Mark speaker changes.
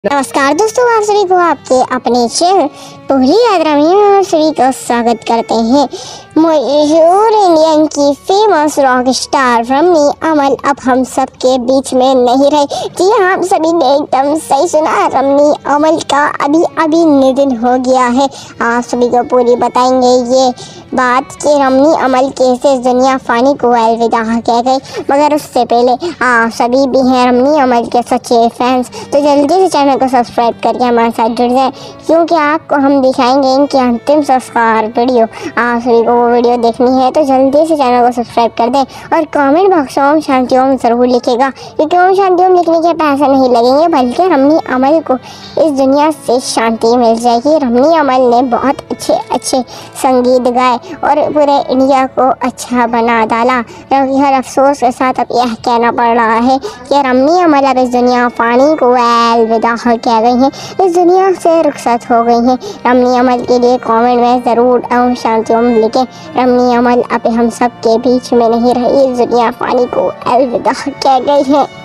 Speaker 1: नमस्कार दोस्तों, आप सभी को आपके अपने चैनल पहली यात्रा में आप सभी का स्वागत करते हैं। मशहूर इंडियन की famous rock star Ramani Amal अब हम सब के बीच में नहीं रहे। जी हाँ, आप सभी ने एकदम सही सुना, रमनी अमल का अभी निधन हो गया है। आप सभी को पूरी बताएंगे ये बात कि रमनी अमल कैसे दुनिया फानी को अलविदा कह गई। मगर उससे पहले आप सभी भी हैं रमनी अमल के सच्चे फैंस, तो जल्दी से चैनल को सब्सक्राइब करके हमारे साथ जुड़ जाएं, क्योंकि आपको हम दिखाएंगे इनकी अंतिम संस्कार वीडियो। आप सभी को वो वीडियो देखनी है तो जल्दी से चैनल को सब्सक्राइब कर दें और कमेंट बॉक्स में ओम शांति ओम जरूर लिखेगा, क्योंकि ओम शांति ओम लिखने के पैसे नहीं लगेंगे, बल्कि रमनी अमल को इस दुनिया से शांति मिल जाएगी। रमनी अमल ने बहुत अच्छे संगीत गाए और पूरे इंडिया को अच्छा बना डाला। हर अफसोस के साथ अब यह कहना पड़ रहा है कि रमनी अमल अब इस दुनिया फानी को अलविदा कह गई हैं, इस दुनिया से रुखसत हो गई हैं। रमनी अमल के लिए कमेंट में ज़रूर ओम शांति ओम लिखें। रमनी अमल अब हम सब के बीच में नहीं रही, इस दुनिया फानी को अलविदा कह गई हैं।